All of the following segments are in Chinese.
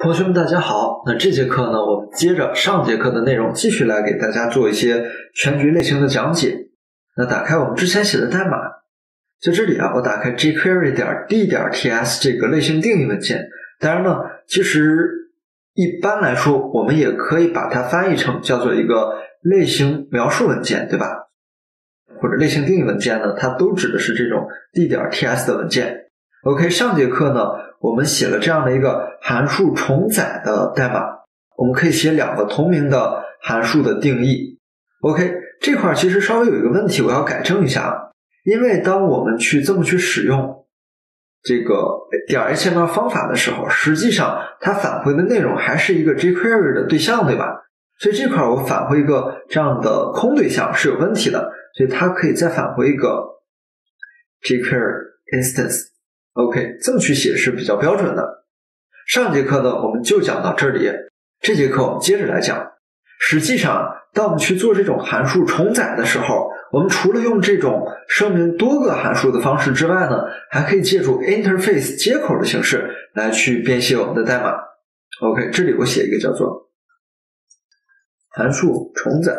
同学们大家好，那这节课呢，我们接着上节课的内容继续来给大家做一些全局类型的讲解。那打开我们之前写的代码，在这里啊，我打开 jQuery.d.ts 这个类型定义文件。当然呢，其实一般来说我们也可以把它翻译成叫做一个类型描述文件，对吧？或者类型定义文件呢，它都指的是这种 d.ts 的文件。OK， 上节课呢，我们写了这样的一个函数重载的代码，我们可以写两个同名的函数的定义。OK， 这块其实稍微有一个问题，我要改正一下啊，因为当我们这么去使用这个.html 方法的时候，实际上它返回的内容还是一个 jQuery 的对象，对吧？所以这块我返回一个这样的空对象是有问题的，所以它可以再返回一个 jQuery instance。OK， 这么去写是比较标准的。上节课呢，我们就讲到这里。这节课我们接着来讲。实际上，当我们去做这种函数重载的时候，我们除了用这种声明多个函数的方式之外呢，还可以借助 interface 接口的形式来去编写我们的代码。OK， 这里我写一个叫做函数重载。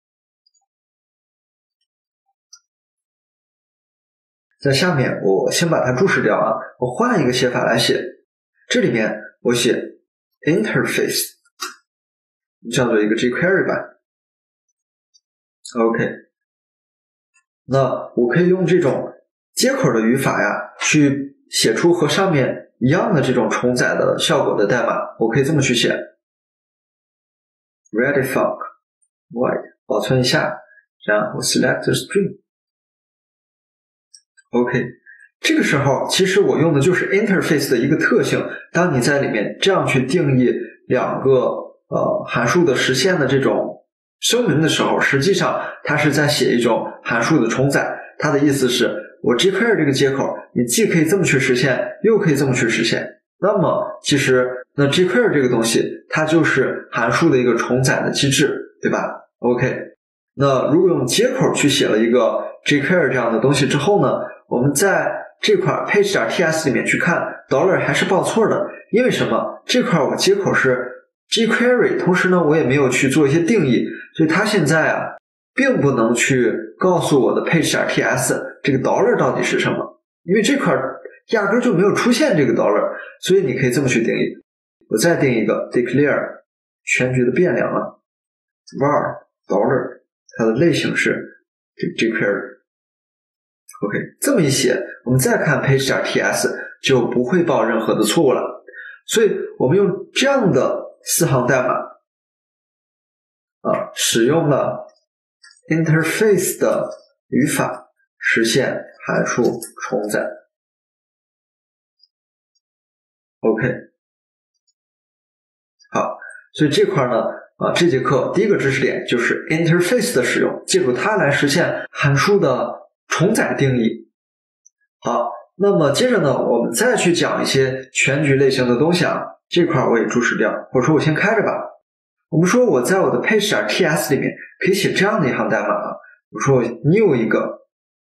在下面我先把它注释掉啊，我换一个写法来写，这里面我写 interface 叫做一个 jQuery 吧。OK， 那我可以用这种接口的语法呀，去写出和上面一样的这种重载的效果的代码。我可以这么去写 ready func void 保存一下，然后 select string。OK， 这个时候其实我用的就是 interface 的一个特性。当你在里面这样去定义两个函数的实现的这种声明的时候，实际上它是在写一种函数的重载。它的意思是我 jQuery 这个接口，你既可以这么去实现，又可以这么去实现。那么其实那 jQuery 这个东西，它就是函数的一个重载的机制，对吧 ？OK， 那如果用接口去写了一个 jQuery 这样的东西之后呢，我们在这块 page.ts 里面去看 $还是报错的，因为什么？这块我接口是 jQuery， 同时呢我也没有去做一些定义，所以它现在啊并不能去告诉我的 page.ts 这个$到底是什么，因为这块压根就没有出现这个$，所以你可以这么去定义。我再定一个 declare 全局的变量啊 var $，它的类型是这个 jQuery。OK， 这么一写，我们再看 page.ts 就不会报任何的错误了。所以我们用这样的4行代码使用了 interface 的语法实现函数重载。OK， 好，所以这块呢这节课第一个知识点就是 interface 的使用，借助它来实现函数的重载定义。好，那么接着呢，我们再去讲一些全局类型的东西啊，这块我也注释掉，或者说我先开着吧。我们说我在我的 page.ts 里面可以写这样的一行代码啊，我说我 new 一个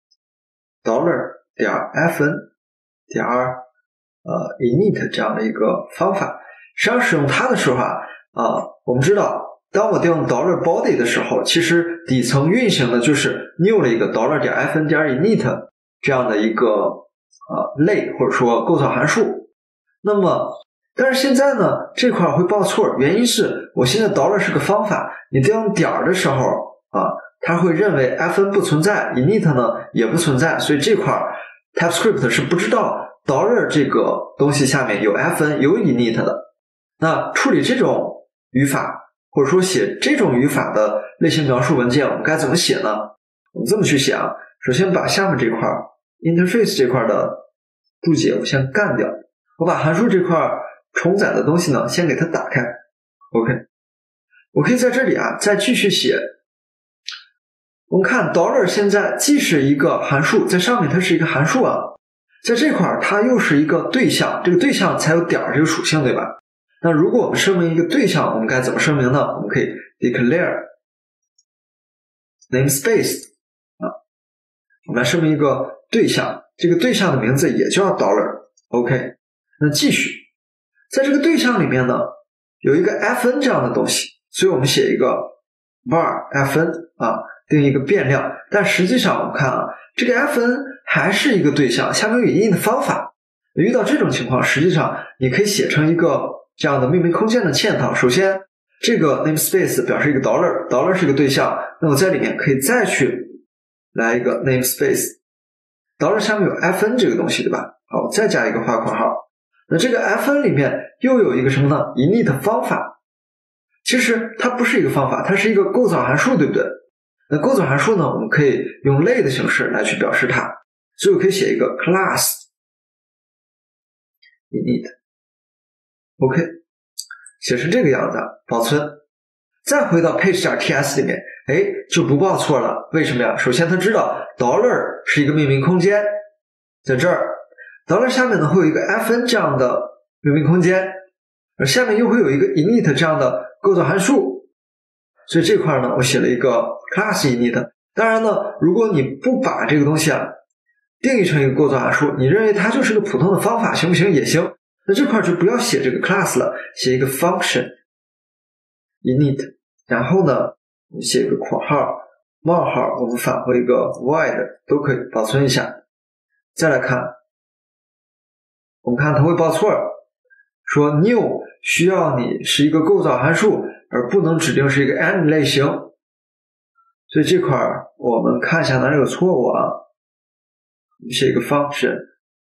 $fn.init 这样的一个方法。实际上使用它的时候我们知道当我调用 $body 的时候，其实底层运行的就是 new 了一个 $fn.init 这样的一个类或者说构造函数。那么但是现在呢这块会报错，原因是我现在$是个方法，你调用点的时候它会认为 fn 不存在， init 呢也不存在，所以这块 TypeScript 是不知道$这个东西下面有 fn 有 init 的。那处理这种语法或者说写这种语法的类型描述文件，我们该怎么写呢？我们这么去写啊，首先把下面这块 interface 这块的注解我先干掉，我把函数这块重载的东西呢先给它打开。 OK， 我可以在这里再继续写。我们看$现在既是一个函数，在上面它是一个函数在这块它又是一个对象，这个对象才有点这个属性，对吧？那如果我们声明一个对象，我们该怎么声明呢？我们可以 declare namespace 我们来声明一个对象，这个对象的名字也叫$。OK， 那继续在这个对象里面呢，有一个 fn 这样的东西，所以我们写一个 var fn 定义一个变量。但实际上我们看这个 fn 还是一个对象，下面有一定的方法。遇到这种情况，实际上你可以写成一个这样的命名空间的嵌套。首先这个 namespace 表示一个 $，$ 是一个对象，那我在里面可以再去来一个 namespace， $下面有 fn 这个东西，对吧？好，再加一个画括号。那这个 fn 里面又有一个什么呢？ init 方法。其实它不是一个方法，它是一个构造函数，对不对？那构造函数呢，我们可以用类的形式来去表示它，所以我可以写一个 class init， OK， 写成这个样子，保存。再回到 page.ts 里面，就不报错了。为什么呀？首先它知道 $是一个命名空间，在这儿$下面呢会有一个 fn 这样的命名空间，而下面又会有一个 init 这样的构造函数，所以这块呢我写了一个 class init。 当然呢，如果你不把这个东西定义成一个构造函数，你认为它就是个普通的方法，行不行？也行。那这块就不要写这个 class 了，写一个 function init， 然后呢我们写一个括号冒号，我们返回一个 void 都可以，保存一下。再来看，我们看它会报错，说 new 需要你是一个构造函数，而不能指定是一个 any 类型。所以这块我们看一下哪里有错误写一个 function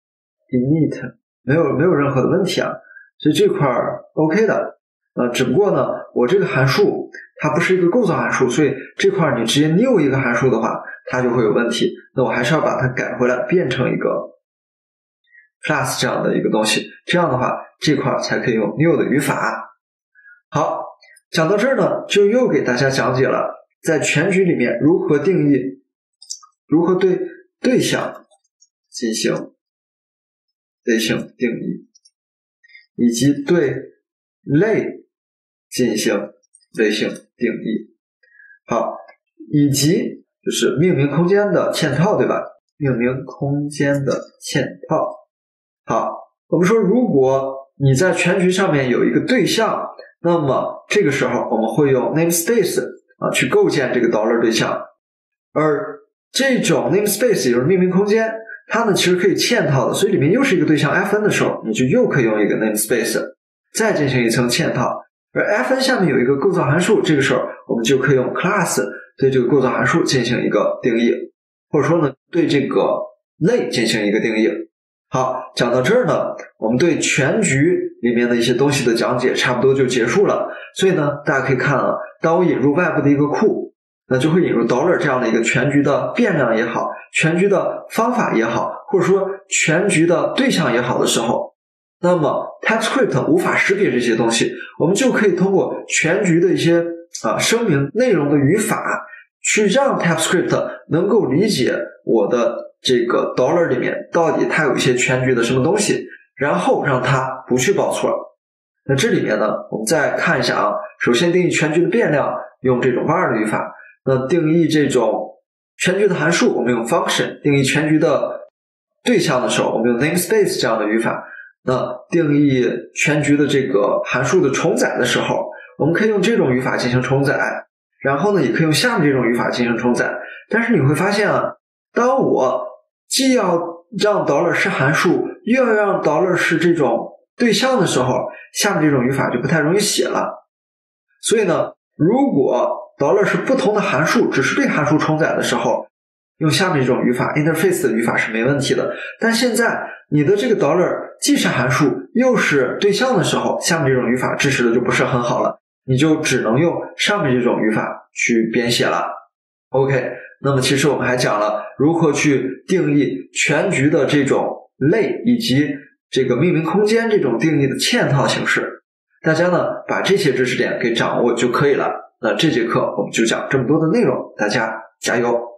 init， 没有任何的问题所以这块 OK 的。只不过呢，我这个函数它不是一个构造函数，所以这块你直接 new 一个函数的话，它就会有问题。那我还是要把它改回来，变成一个 class 这样的一个东西，这样的话这块才可以用 new 的语法。好，讲到这儿呢，就又给大家讲解了在全局里面如何定义，如何对对象进行类型定义，以及对类进行类型定义。好，以及就是命名空间的嵌套，对吧？命名空间的嵌套。好，我们说如果你在全局上面有一个对象，那么这个时候我们会用 namespace 去构建这个 $对象，而这种 namespace 也就是命名空间，它呢其实可以嵌套的，所以里面又是一个对象 fn 的时候，你就又可以用一个 namespace 再进行一层嵌套。而 fn 下面有一个构造函数，这个时候我们就可以用 class 对这个构造函数进行一个定义，或者说呢对这个类进行一个定义。好，讲到这儿呢，我们对全局里面的一些东西的讲解差不多就结束了。所以呢大家可以看当我引入外部的一个库，那就会引入 $这样的一个全局的变量也好，全局的方法也好，或者说全局的对象也好的时候，那么 TypeScript 无法识别这些东西，我们就可以通过全局的一些声明内容的语法，去让 TypeScript 能够理解我的这个 $里面到底它有一些全局的什么东西，然后让它不去报错。那这里面呢，我们再看一下首先定义全局的变量用这种 var 的语法，那定义这种全局的函数我们用 function， 定义全局的对象的时候我们用 namespace 这样的语法，那定义全局的这个函数的重载的时候，我们可以用这种语法进行重载，然后呢也可以用下面这种语法进行重载。但是你会发现当我既要让 $是函数，又要让 $是这种对象的时候，下面这种语法就不太容易写了。所以呢，如果 $是不同的函数，只是对函数重载的时候，用下面这种语法 interface 的语法是没问题的。但现在你的这个 $既是函数又是对象的时候，下面这种语法支持的就不是很好了，你就只能用上面这种语法去编写了。 OK， 那么其实我们还讲了如何去定义全局的这种类，以及这个命名空间这种定义的嵌套形式。大家呢把这些知识点给掌握就可以了。那这节课我们就讲这么多的内容，大家加油。